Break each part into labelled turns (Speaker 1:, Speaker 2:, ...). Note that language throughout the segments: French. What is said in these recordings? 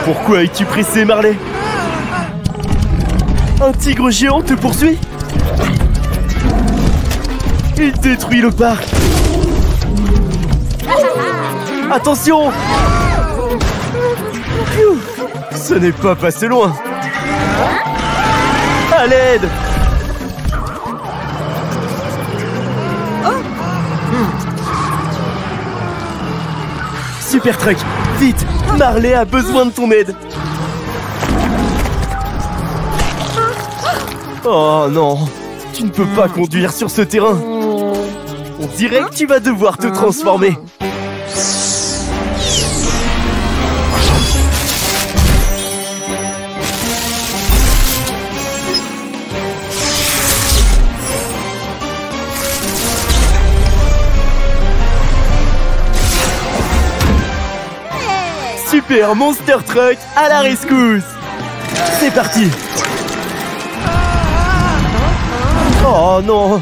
Speaker 1: Pourquoi es-tu pressé, Marley? Un tigre géant te poursuit? Il détruit le parc. Attention! Pfiou, ce n'est pas passé loin. À l'aide! Super Truck, vite! Marley a besoin de ton aide. Oh non, tu ne peux pas conduire sur ce terrain. On dirait que tu vas devoir te transformer. Super Monster Truck à la rescousse. C'est parti. Oh non.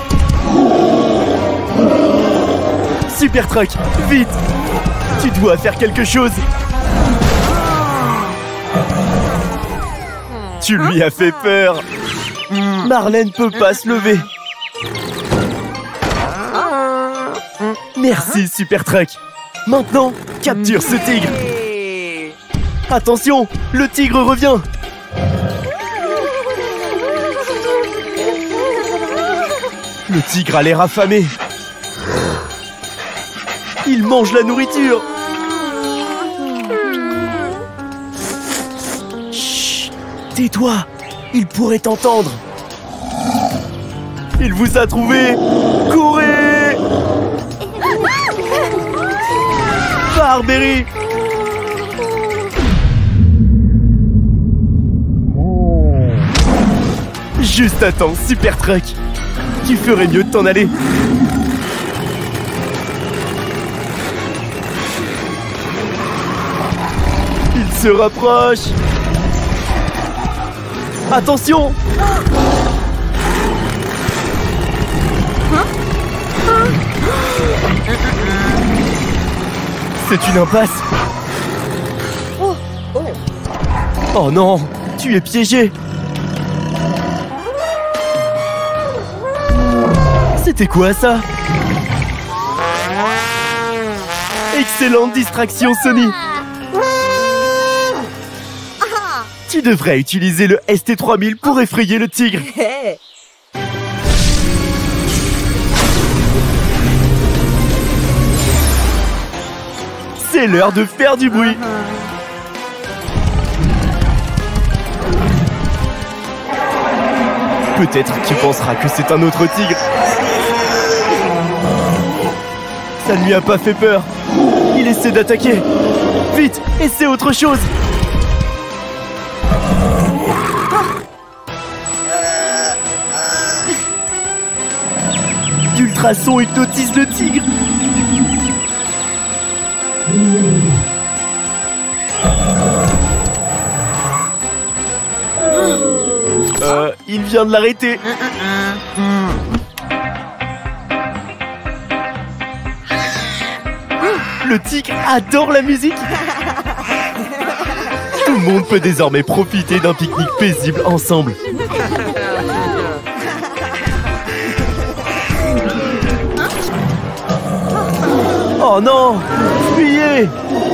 Speaker 1: Super Truck, vite. Tu dois faire quelque chose. Tu lui as fait peur. Marley ne peut pas se lever. Merci Super Truck. Maintenant, capture ce tigre. Attention, le tigre revient. Le tigre a l'air affamé. Il mange la nourriture. Chut, tais-toi, il pourrait t'entendre. Il vous a trouvé. Courez! Barberry! Juste à temps, Super Truck. Tu ferais mieux de t'en aller. Il se rapproche. Attention! C'est une impasse. Oh non, tu es piégé. C'était quoi ça? Excellente distraction, Sony. Tu devrais utiliser le ST3000 pour effrayer le tigre. C'est l'heure de faire du bruit. Peut-être que tu penseras que c'est un autre tigre. Ça ne lui a pas fait peur. Il essaie d'attaquer. Vite, essaie autre chose. L'ultrason hypnotise le tigre. Il vient de l'arrêter. Le tigre adore la musique. Tout le monde peut désormais profiter d'un pique-nique paisible ensemble. Oh non! Fuyez!